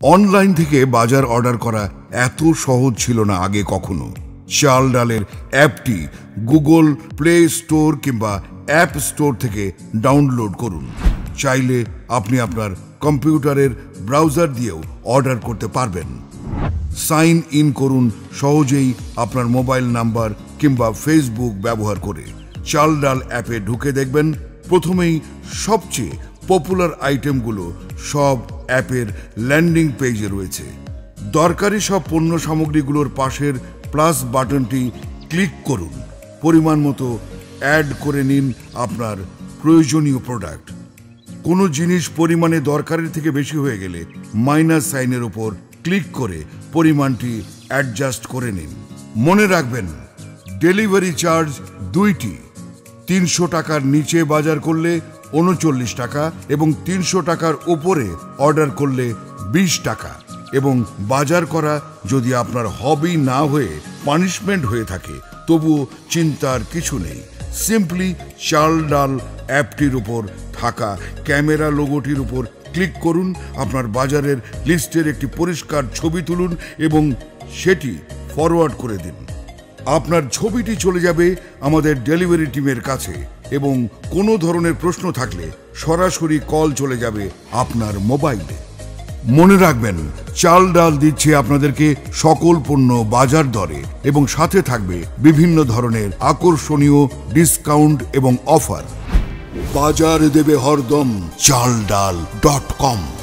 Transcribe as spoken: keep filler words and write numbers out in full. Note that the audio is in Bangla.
অনলাইন থেকে বাজার অর্ডার করা এত সহজ ছিল না আগে কখনো। চালডালের অ্যাপটি গুগল প্লে স্টোর কিংবা অ্যাপ স্টোর থেকে ডাউনলোড করুন। চাইলে আপনি আপনার কম্পিউটারের ব্রাউজার দিয়েও অর্ডার করতে পারবেন। সাইন ইন করুন সহজেই আপনার মোবাইল নাম্বার কিংবা ফেসবুক ব্যবহার করে। চালডাল অ্যাপে ঢুকে দেখবেন প্রথমেই সবচেয়ে পপুলার আইটেমগুলো সব অ্যাপের ল্যান্ডিং পেজে রয়েছে। দরকারি সব পণ্য সামগ্রীগুলোর পাশের প্লাস বাটনটি ক্লিক করুন। পরিমাণ মতো অ্যাড করে নিন আপনার প্রয়োজনীয় প্রোডাক্ট। কোনো জিনিস পরিমাণে দরকারের থেকে বেশি হয়ে গেলে মাইনাস সাইনের উপর ক্লিক করে পরিমাণটি অ্যাডজাস্ট করে নিন। মনে রাখবেন, ডেলিভারি চার্জ দুইটি। তিনশো টাকার নিচে বাজার করলে উনচল্লিশ টাকা এবং তিনশো টাকার উপরে অর্ডার করলে বিশ টাকা। এবং বাজার করা যদি আপনার হবি না হয়ে পানিশমেন্ট হয়ে থাকে তবুও চিন্তার কিছু নেই। সিম্পলি চালডাল অ্যাপটির উপর থাকা ক্যামেরা লোগোটির উপর ক্লিক করুন, আপনার বাজারের লিস্টের একটি পরিষ্কার ছবি তুলুন এবং সেটি ফরওয়ার্ড করে দিন। আপনার ছবিটি চলে যাবে আমাদের ডেলিভারি টিমের কাছে এবং কোনো ধরনের প্রশ্ন থাকলে সরাসরি কল চলে যাবে আপনার মোবাইলে। মনে রাখবেন, চালডাল দিচ্ছে আপনাদেরকে সকল পণ্য বাজার দরে এবং সাথে থাকবে বিভিন্ন ধরনের আকর্ষণীয় ডিসকাউন্ট এবং অফার। বাজার দেবে হরদম চালডাল ডট কম।